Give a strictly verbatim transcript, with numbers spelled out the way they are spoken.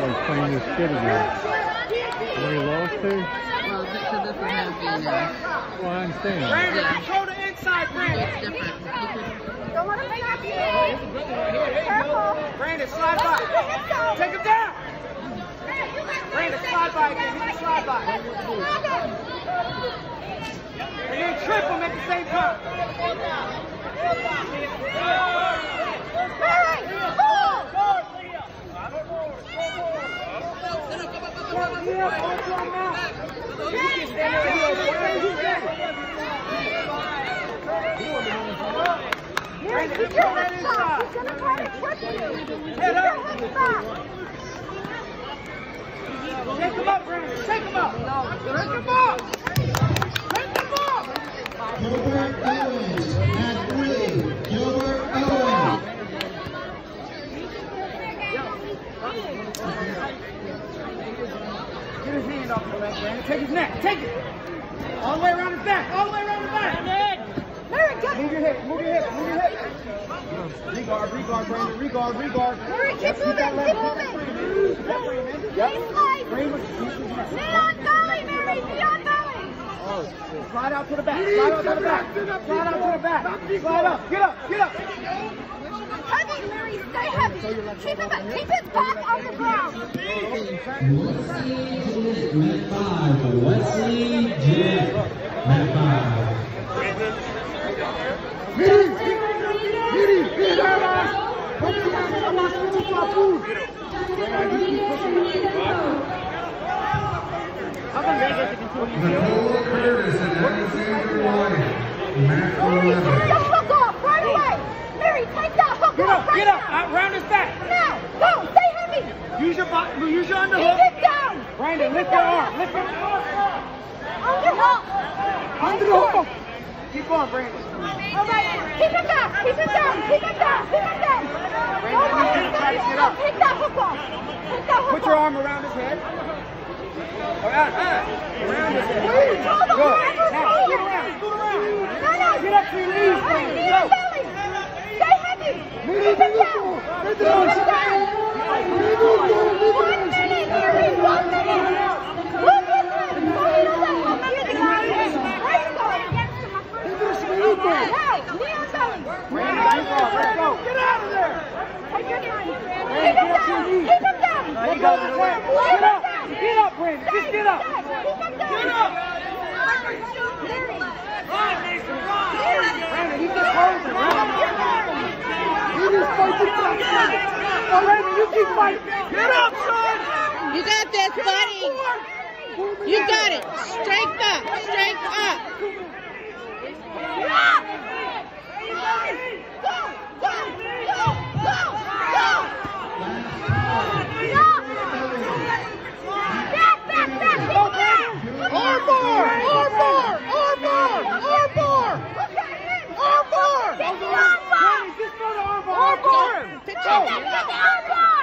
like playing this kid again. When he lost to? Well, this, so this is now being now. Well, I understand. Brandon, Yeah. control the inside, Brandon. It's different. You could, Don't let him make up you. Careful. Brandon, slide by. Take him down. Brandon, slide by again. You can slide by. And then trip him at the same time. Brandon, control that inside. Head up. Take him up, Brandon. Take him up. Take him up. Take him up. Gilbert Owens at three. Gilbert Owens. Get his hand off the leg, Brandon. Take his neck. Take it. All the way around his back. All the way around his back. Move your hip. Move your hip. Move your hip. Regard, regard, Brandon. Regard, regard. Murray, keep moving. Keep moving. Keep that way, man. Yep. Brandon, use his neck. Be on belly, Mary. Be on belly. Oh, slide out to the back. Slide out to the back. Slide out to the back. Slide up. Get up. Get up. Heavy, Mary. Stay heavy. Keep it. Keep his back on the ground. Wesley Jet, five. Wesley Jet, at five. Nicole Curtis and Alexander White. Match Mary, eleven. take the hook off right away. Mary, take that hook Get off up. right Get up. now. Out round his back. Now, go. Stay heavy. Use your body. Use your Keep underhook. it down. Brandon, Keep lift it your down. arm. Lift your arm. Underhook. Underhook. Keep going, Brandon. All right. Keep it down. Keep it down. Keep it down. Keep it down. Brandon, Don't let you him try to stay. get up. Take that hook off. Take that hook Put your off. arm around his head. All right, all right. Around his head. Control the Good. arm. Now, Control scoot it. around. Scoot around. No, no. Get up to your knees, Brandon. Knee Go. on belly. Stay heavy. Keep it down. Keep it down. One minute, Mary. One minute. Look at him. Go ahead and let him. One minute. Where you going? Hey, knee on belly. Brandon, let's go. Let's go. Get out of there. Take your time. Keep it down. Keep it down. Let go of the leg. Get up. Get up, Brandon. Just get up. Keep it down. Get up. Mary. Brandon, he just holds it. He just fights it. Oh, Brandon, you keep fighting. Get up, son. you got this, buddy. You got it. Strength up. Strength up. Go! Go! Go! Go! Go! Back, back, back! Go back! Armbar! Armbar! Armbar! Armbar! Look at him! Armbar! Get the armbar! Just throw the armbar. Armbar! Get the armbar!